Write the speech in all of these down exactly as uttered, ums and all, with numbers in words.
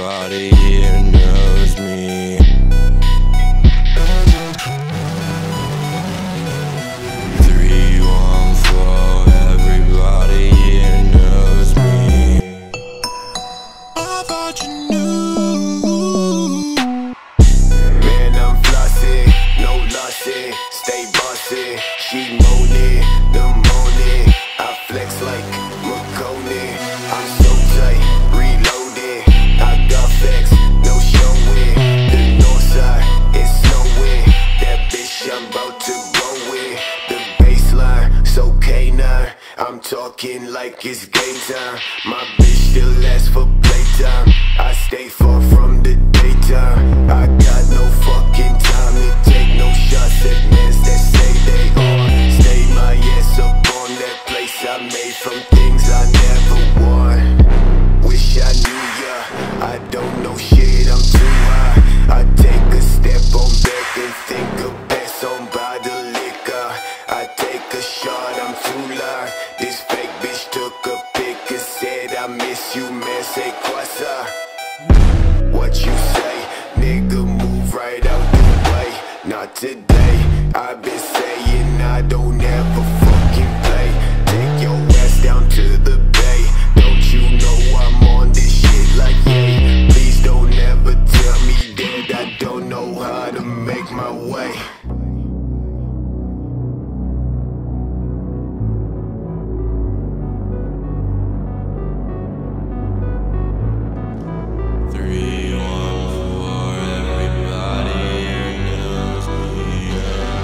everybody here knows me. Three one four, everybody here knows me. I thought you knew. Man, I'm flossy, no lossy, stay bossy. She moaning, the morning. I flex like Marconi. I'm so tight, reloaded. I got facts, no showing. The north side is snowing. That bitch I'm about to go with. The baseline, so canine. I'm talking like it's game time. My bitch still asks for playtime. I stay far from the daytime. I got no fucking time to take no shots at mans that say they are. Stay my ass up on that place I made from things I never won. Wish I knew ya, I don't know shit, I'm too high. I take a step on back and think of pass on by the liquor. I take a shot, I'm too live. This fake bitch took a pic and said I miss you, man, say quasa. What you say, nigga, move right out the way. Not today, I've been saying I don't ever fucking play. Take your ass down to the bay. Don't you know I'm on this shit like yay? Please don't ever tell me that I don't know how to make my way. Three one four, everybody here knows me.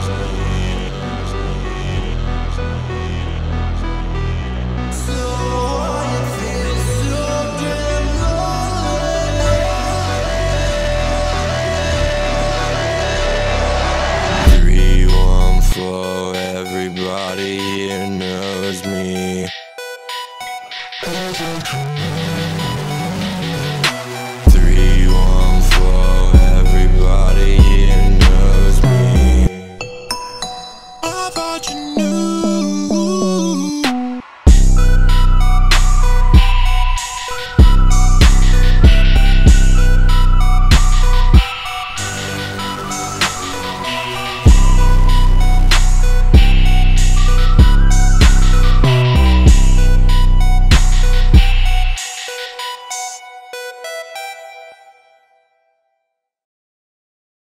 So I feel so damn lonely. Three one four, everybody here knows me. Three one four, everybody here knows me. I thought you knew.